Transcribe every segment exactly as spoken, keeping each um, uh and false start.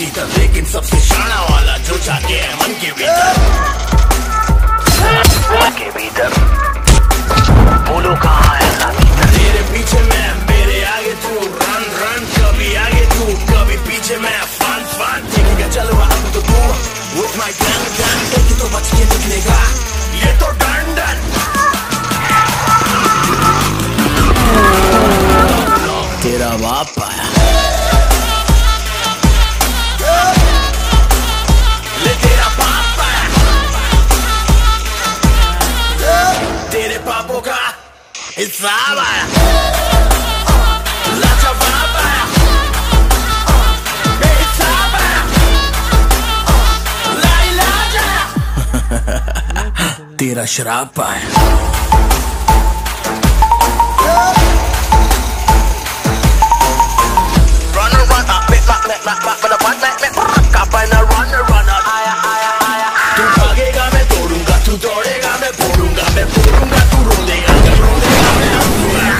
भीतर, लेकिन सबसे शाना वाला जो जाके है मन के भीतर। मन के भीतर बोलो कहाँ है ना तेरे पीछे मैं, मेरे आगे तू, रन रन, कभी आगे तू कभी पीछे मैं, फन फन देखेगा चलो अब तो तू with my gun gun, एक तो बच के निकलेगा ये तो डन डन। तेरा बाप आया, ले तेरा बाप आया, तेरे पापों का हिसाब आया, लाजवाब आया, बेहिसाब आया, लाइलाज आया, तेरा शराब आया। तू भागेगा मैं तोड़ूंगा, तू दौड़ेगा मैं फोड़ूंगा, मैं फोड़ूंगा तू रोलेगा, मैं रोलेगा मैं हंसूंगा।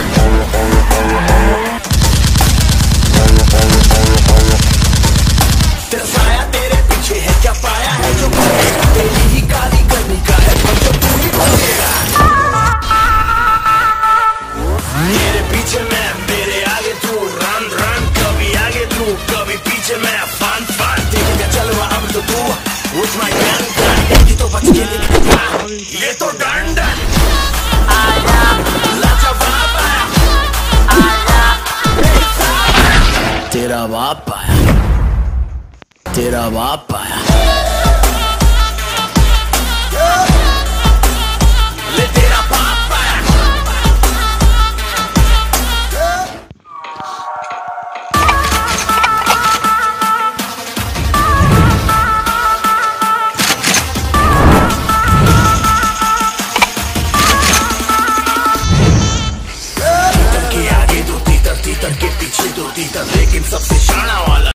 तेरा साया तेरे पीछे है, क्या पाया है जो भागेगा, तेरी ही काली करनी का है पर जो तू ही भागेगा। तेरे पीछे मैं, मेरे आगे तू, रन रन, कभी आगे तू कभी पीछे मैं, फन फन देखेगा चलो अब तो तू with my gun gun, एक तो बच के निकलेगा ये तो डन डन। आया लाजवाब आया, आया बेहिसाब आया, तेरा बाप आया, तेरा बाप आया।